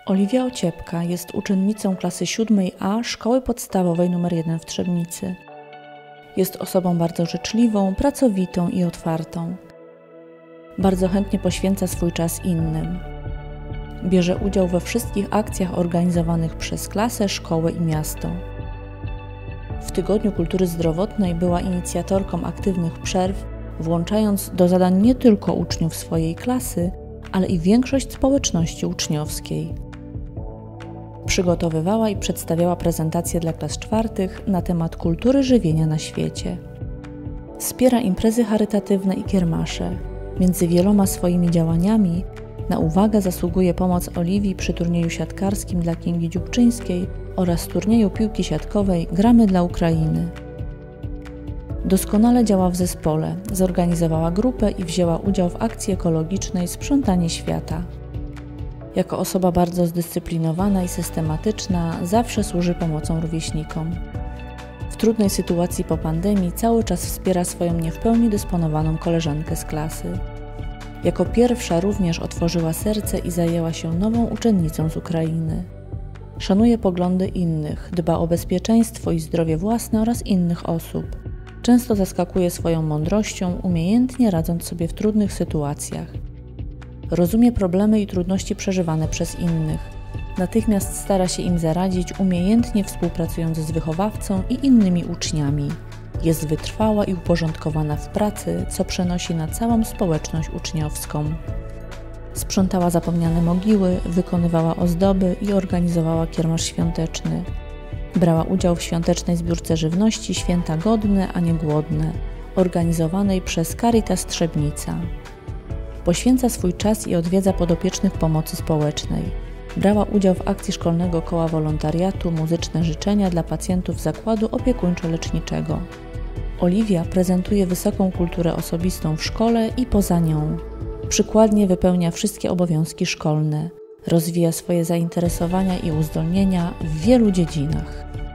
Oliwia Ociepka jest uczennicą klasy 7A Szkoły Podstawowej nr 1 w Trzebnicy. Jest osobą bardzo życzliwą, pracowitą i otwartą. Bardzo chętnie poświęca swój czas innym. Bierze udział we wszystkich akcjach organizowanych przez klasę, szkołę i miasto. W Tygodniu Kultury Zdrowotnej była inicjatorką aktywnych przerw, włączając do zadań nie tylko uczniów swojej klasy, ale i większość społeczności uczniowskiej. Przygotowywała i przedstawiała prezentacje dla klas czwartych na temat kultury żywienia na świecie. Wspiera imprezy charytatywne i kiermasze. Między wieloma swoimi działaniami na uwagę zasługuje pomoc Oliwii przy turnieju siatkarskim dla Kingi Dziubczyńskiej oraz turnieju piłki siatkowej Gramy dla Ukrainy. Doskonale działa w zespole, zorganizowała grupę i wzięła udział w akcji ekologicznej Sprzątanie świata. Jako osoba bardzo zdyscyplinowana i systematyczna zawsze służy pomocą rówieśnikom. W trudnej sytuacji po pandemii cały czas wspiera swoją nie w pełni dysponowaną koleżankę z klasy. Jako pierwsza również otworzyła serce i zajęła się nową uczennicą z Ukrainy. Szanuje poglądy innych, dba o bezpieczeństwo i zdrowie własne oraz innych osób. Często zaskakuje swoją mądrością, umiejętnie radząc sobie w trudnych sytuacjach. Rozumie problemy i trudności przeżywane przez innych. Natychmiast stara się im zaradzić, umiejętnie współpracując z wychowawcą i innymi uczniami. Jest wytrwała i uporządkowana w pracy, co przenosi na całą społeczność uczniowską. Sprzątała zapomniane mogiły, wykonywała ozdoby i organizowała kiermasz świąteczny. Brała udział w świątecznej zbiórce żywności Święta Godne, a nie Głodne, organizowanej przez Caritas Trzebnica. Poświęca swój czas i odwiedza podopiecznych pomocy społecznej. Brała udział w akcji Szkolnego Koła Wolontariatu Muzyczne Życzenia dla pacjentów Zakładu Opiekuńczo-Leczniczego. Oliwia prezentuje wysoką kulturę osobistą w szkole i poza nią. Przykładnie wypełnia wszystkie obowiązki szkolne. Rozwija swoje zainteresowania i uzdolnienia w wielu dziedzinach.